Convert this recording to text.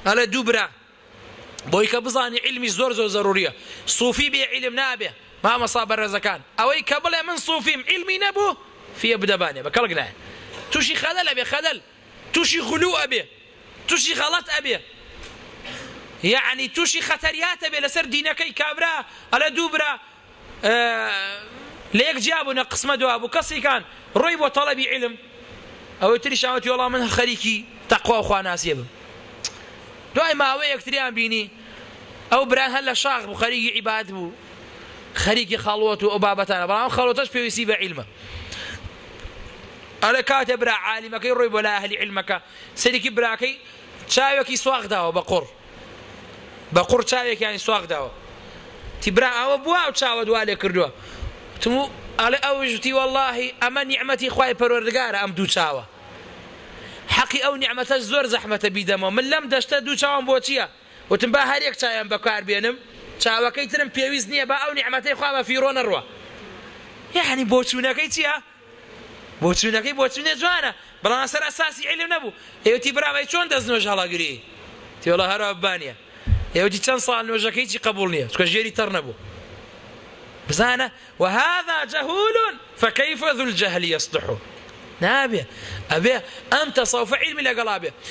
ئەلە دوو برا بۆی کە بزانی علمی زۆر زۆر ضرورية صوفي بێ علم نابێ مامەسا بەڕێزەکان ئەوەی کە بڵێ من صوفیم علمی نەبوو فێ بدەبانێ بە کەڵک نایە تووشی خەلەل ئەبێ خەلەل تووشی غلو ئەبێ تووشی غەڵەت ئەبێ يعني تووشی خەتەریات ئەبێ لەسەر دینەکەی کابرا ئەلە دوو برا لە یەک جیا بوونە قسمە دوا بوو کەسی کان ڕۆی بۆ تەڵەبی علم ئەوەی تریش ئەوەتی وەڵام من خەریکی تەقوا و خواناسیە بم دوای ماوەیە یەکتریان بینی ئەو بران هەر لە شاخ بوو خەریکی عیبادەت بوو خەریکی خەڵوەت و ئەو بابەتانە بەڵام خەڵوەتەش پێویستی بە عیلمە ئەلە کاتێ برا عالمەکەی ڕۆی بۆ لای ئەهلی عیلمەکە سەرێکی براکەی چاوێکی سواغ داوە بە قوڕ چاوێکیانی سواغ داوە تی برا ئەوە بووە ئەو چاوە دوا لێ کردووە تمو ئەڵێ ئەوش وتی وەڵڵاهی ئەمە نیعمەتی خوای پەروەردگارە ئەم دوو چاوە حەقی ئەو نیعمەتە زۆر زەحمەتە بیدەمەوە من لەم دەشتە دوو چاوم بۆ چییە وتم با هەر یەک چاویان بەکار بێنم چاوەکەی ترم پێویست نییە بە ئەو نیعمەتەی خوا بە فیڕۆ نەڕوە یعنی بۆ چوونەکەی چییە بۆ چوونەکەی بۆ چوونێ جوانە بەڵام سەر ئەساسی عیلم نەبوو ئێوەتی براوەی چۆن دەست نوێژ هەڵەگری تی وەڵا هەرا بانیە ئێوەتی چەند ساڵ نوێژەکەی چی قبول نییە چکە ژێری تەڕ نەبوو بزانە وهذا جهول فكيف ذو الجهل يصلح نابێ ئەبێ ئەم تەسەوفە عیلمی لەگەڵا بێ